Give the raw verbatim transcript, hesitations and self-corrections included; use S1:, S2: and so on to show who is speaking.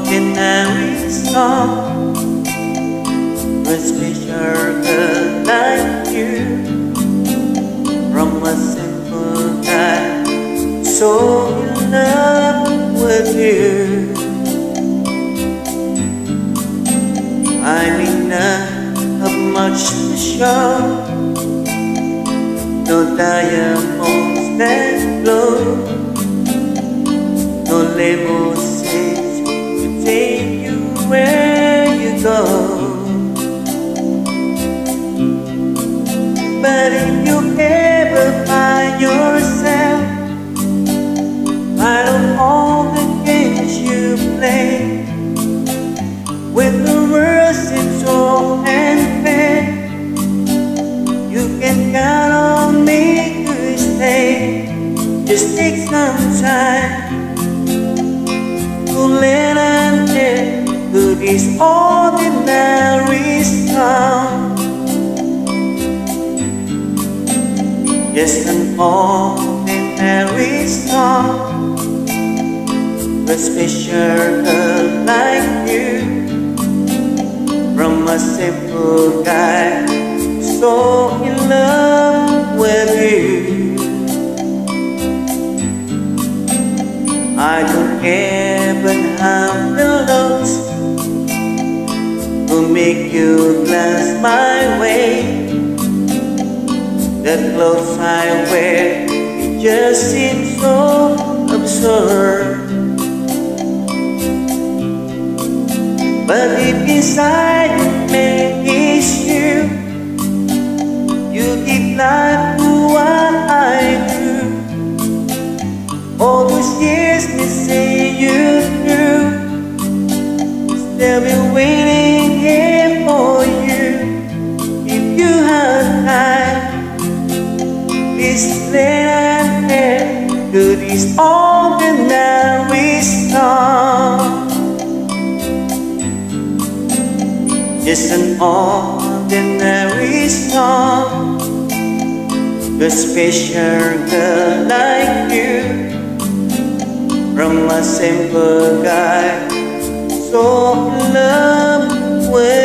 S1: ordinary song, a special girl like you, from a simple guy, so in love with you. I mean not have much to show, no diamonds that glow, no limousines to take you where you go. But if you ever find yourself out of all the games you play, with the world seems so unfair, you can count on me to stay. Just take some time to let until to this ordinary song. Just an ordinary song, a special girl like you, from a simple guy, so in love with you. I don't ever have the looks to make you glance my way. The clothes I wear, it just seems so absurd. But deep inside me is you. You give life to what I do. All those years me say you through, still be waiting here for you. If you have time, please let me hear to this ordinary song. Just an ordinary song, a special girl like you, from a simple guy, so in love with